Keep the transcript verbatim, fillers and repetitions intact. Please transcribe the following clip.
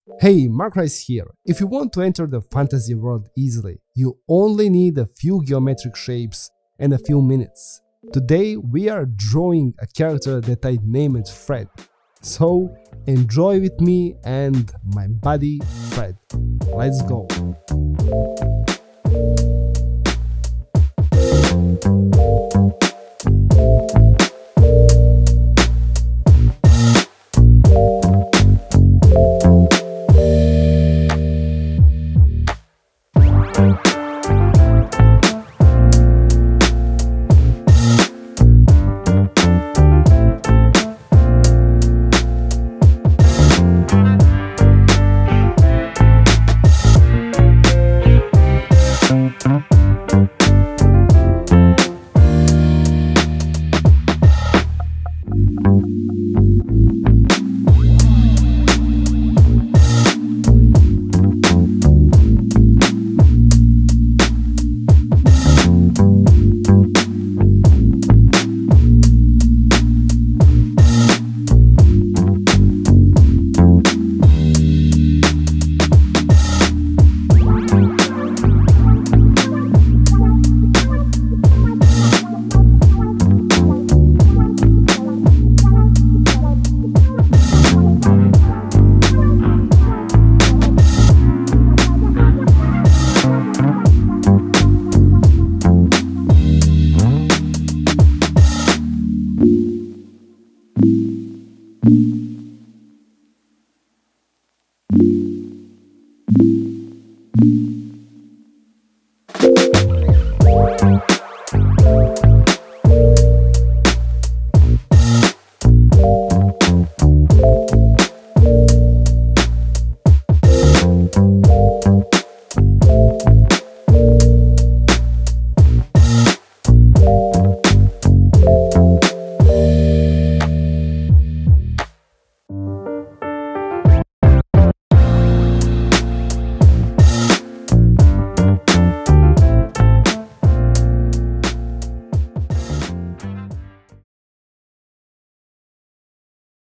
Hey, Mark Rice here. If you want to enter the fantasy world easily, you only need a few geometric shapes and a few minutes. Today we are drawing a character that I named Fred. So enjoy with me and my buddy Fred. Let's go.